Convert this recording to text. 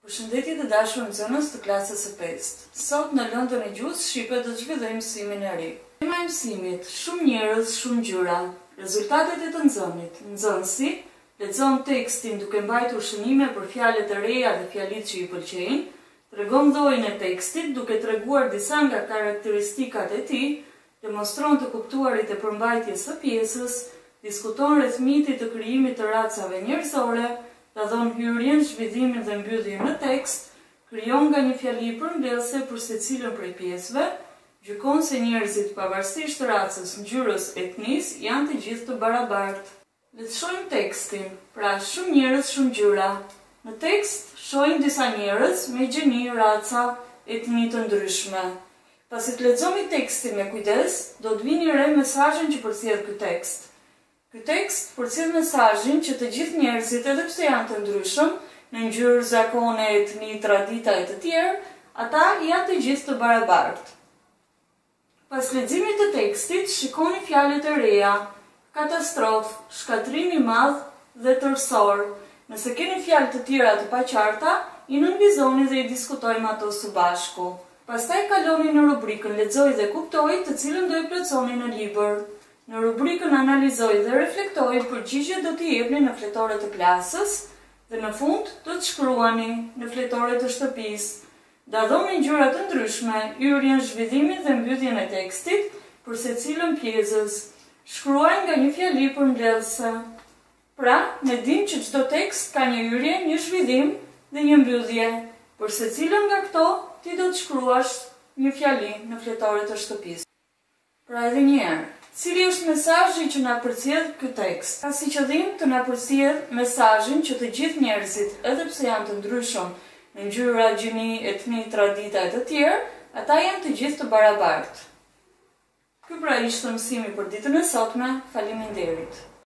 Përshëndetje të dashur nxënës të klasës së 5. Sot në lëndën e gjuhës shqipe do të zhvillojmë mësimin e ri. Tema e mësimit: shumë njerëz, shumë gjëra. Rezultatet e të nxënit. Nxënësi lexon tekstin duke mbajtur shënime për fjalët e reja dhe fjalitë që i pëlqejnë, tregon llojin e tekstit duke treguar disa nga karakteristikat e tij, demonstron të kuptuarit e përmbajtjes së pjesës, diskuton rreth mitit të krijimit të racave njerëzore, ta dhon hyrjen, zhvillimin dhe mbylljen në tekst, krijon nga një fjali përmbledhëse për secilën prej pjesëve, gjykon se njerëzit pavarësisht racës, ngjyrës, etnisë janë të gjithë të barabartë. Le të shohim tekstin. Pra, shumë njerëz, shumë gjëra. Në tekst shohim disa njerëz me gjeni, raca, etni të ndryshme. Pasi të lexoni tekstin me kujdes, do të vini re mesazhin që përcjell ky tekst. Ky tekst përcjell mesazhin që të gjithë njerëzit, edhe pse janë të ndryshëm, në ngjyrë, zakone, etni, tradita e të tjerë, ata janë të gjithë të barabartë. Pas leximit të tekstit, shikoni fjalët e reja: katastrofë, shkatrim i madh dhe tërësor. Nëse keni fjalë të tjera të paqarta, i nënvizoni dhe i diskutojmë ato së bashku. Pastaj kaloni në rubrikën Lexoj dhe kuptoj, të cilën do i plotësoni në libër. Në rubrikën Analizoj dhe reflektoj, përgjigjet do t'i jepni në fletore të klasës dhe në fund do të shkruani në fletore të shtëpisë. Dalloni ngjyra të ndryshme, hyrjen, zhvillimin dhe mbylljen e tekstit për secilën pjesës. Shkruaj nga një fjali përmbledhëse. Pra, ne dimë që çdo tekst ka një hyrje, një zhvillim dhe një mbyllje. Për secilën nga këto, ti do të shkruash një fjali në fletore të shtëpisë. Pra edhe një herë, cili është mesazhi që na përcjell ky tekst? Ka si qëllim të na përcjell mesazhin që të gjithë njerëzit, edhe pse janë të ndryshëm në ngjyra, gjini, etni, tradita e të tjerë, ata janë të gjithë të barabartë. Ky pra ishte mësimi për ditën e sotme. Faleminderit.